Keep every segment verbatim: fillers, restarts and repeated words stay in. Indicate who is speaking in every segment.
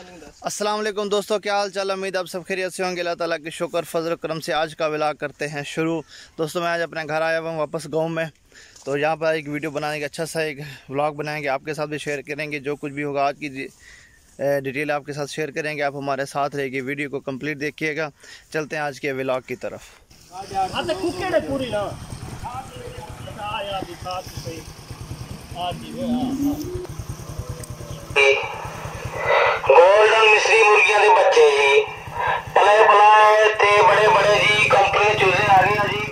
Speaker 1: अस्सलाम वालेकुम दोस्तों, क्या हाल चाल। उम्मीद आप सब खैरियत से होंगे। अल्लाह ताला के शुक्र फजल करम से आज का व्लॉग करते हैं शुरू। दोस्तों मैं आज अपने घर आया हुआ हूँ वापस गांव में, तो यहाँ पर एक वीडियो बनाने का अच्छा सा एक व्लॉग बनाएंगे, आपके साथ भी शेयर करेंगे। जो कुछ भी होगा आज की डिटेल आपके साथ शेयर करेंगे। आप हमारे साथ रहेगी, वीडियो को कंप्लीट देखिएगा। चलते हैं आज के व्लॉग की तरफ।
Speaker 2: गोल्डन मिस्री मुर्गियां के बच्चे जी पले बनाए थे बड़े बड़े जी। कंपनी चूजे आ रही जी।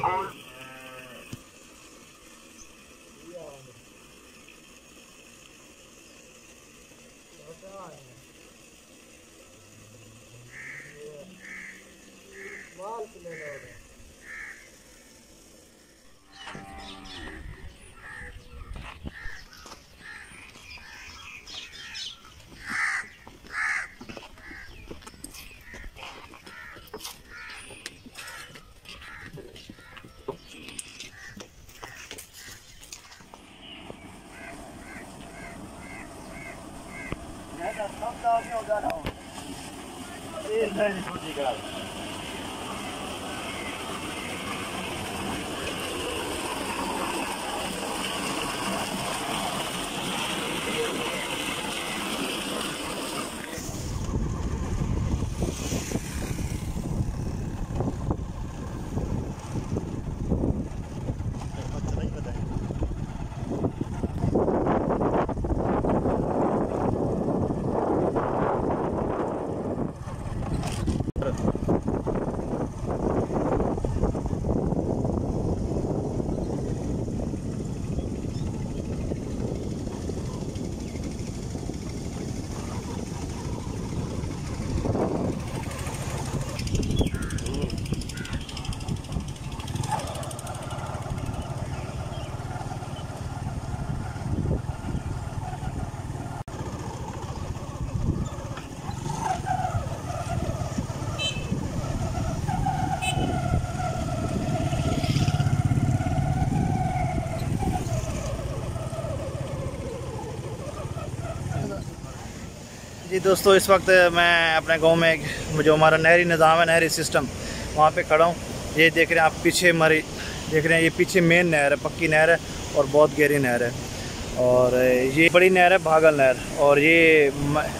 Speaker 1: जी दोस्तों, इस वक्त मैं अपने गांव में एक जो हमारा नहरी निज़ाम है, नहरी सिस्टम, वहाँ पे खड़ा हूँ। ये देख रहे हैं आप पीछे हमारी देख रहे हैं, ये पीछे मेन नहर है, पक्की नहर है और बहुत गहरी नहर है। और ये बड़ी नहर है भागल नहर, और ये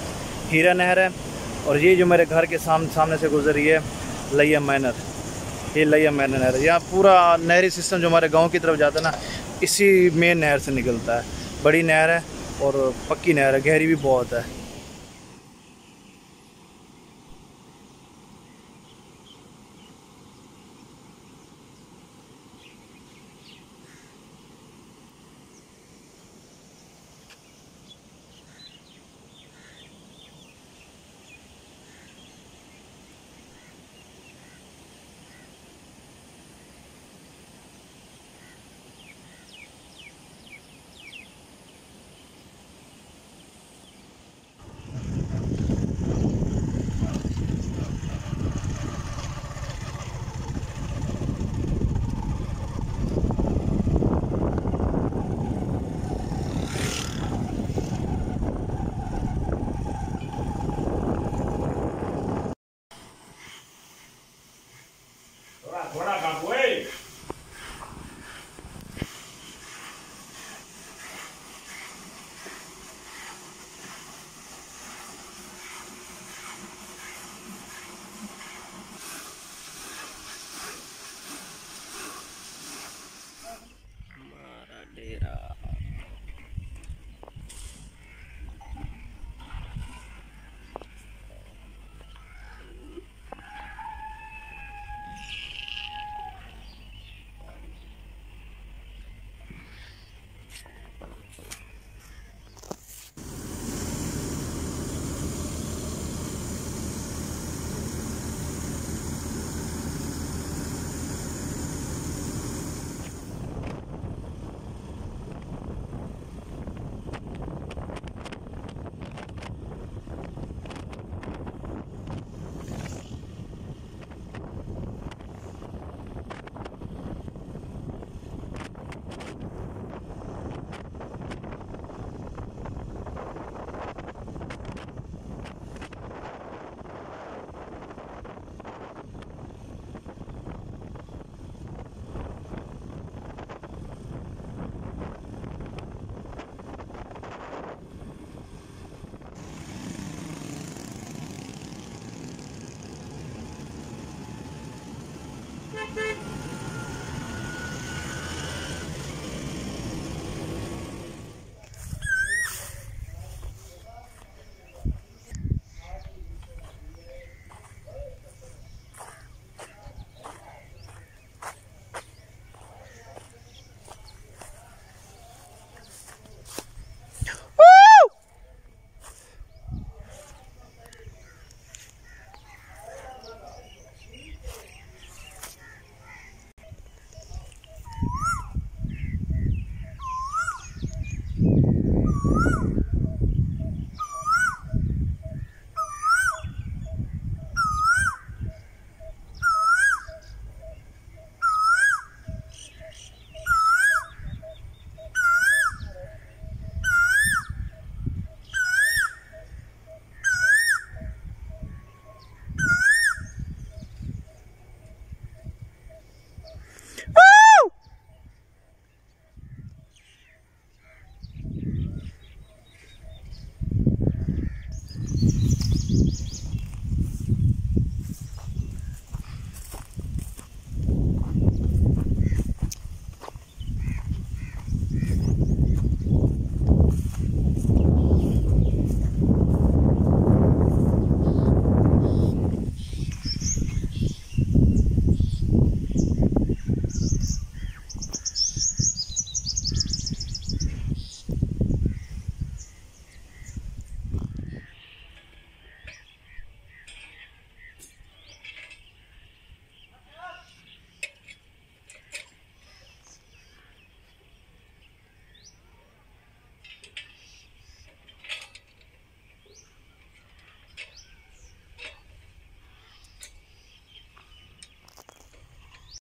Speaker 1: हीरा नहर है। और ये जो मेरे घर के सामने सामने से गुजर रही है लैया मैनर, ये लैया मैनर नहर है। यहाँ पूरा नहरी सिस्टम जो हमारे गाँव की तरफ जाता है ना, इसी मेन नहर से निकलता है। बड़ी नहर है और पक्की नहर है, गहरी भी बहुत है।
Speaker 2: थोड़ा काबू है।